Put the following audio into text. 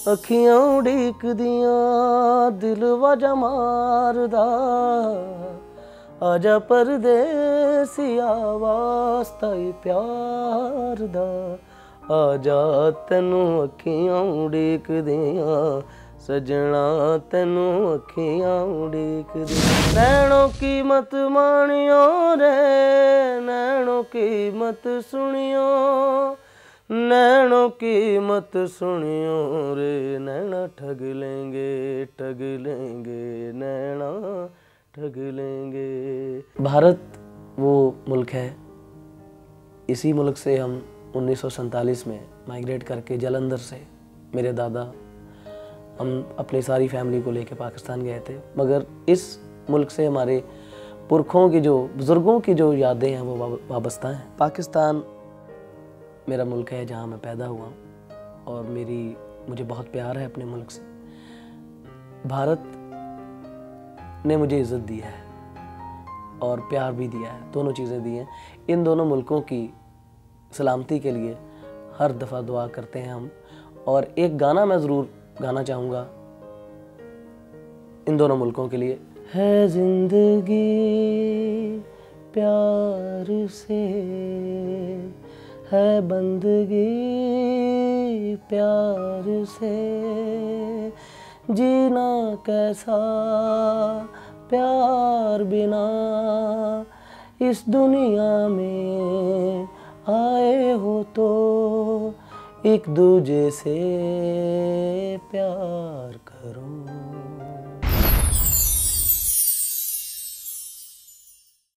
अखियां उड़ीक दियां दिल वाजा मारदा, आजा परदेसिया वास्ता ही प्यार दा। आजा तैनू अखियां उड़ीक दियां सजना, तैनू अखियां उड़ीक दियां। नैनों की मत मानियो रे, नैनों की मत सुनियो, नैनों की मत सुनियो रे, नैना ठग लेंगे नैना ठग लेंगे। भारत वो मुल्क है, इसी मुल्क से हम 1947 में माइग्रेट करके जलंधर से मेरे दादा, हम अपनी सारी फैमिली को लेकर पाकिस्तान गए थे। मगर इस मुल्क से हमारे पुरखों की जो बुज़ुर्गों की जो यादें हैं वो वाबस्ता हैं। पाकिस्तान मेरा मुल्क है जहाँ मैं पैदा हुआ और मुझे बहुत प्यार है अपने मुल्क से। भारत ने मुझे इज़्ज़त दी है और प्यार भी दिया है, दोनों चीज़ें दी हैं। इन दोनों मुल्कों की सलामती के लिए हर दफ़ा दुआ करते हैं हम। और एक गाना मैं ज़रूर गाना चाहूँगा इन दोनों मुल्कों के लिए। है ज़िंदगी प्यार से, है बंदगी प्यार से, जीना कैसा प्यार बिना, इस दुनिया में आए हो तो एक दूजे से प्यार करो।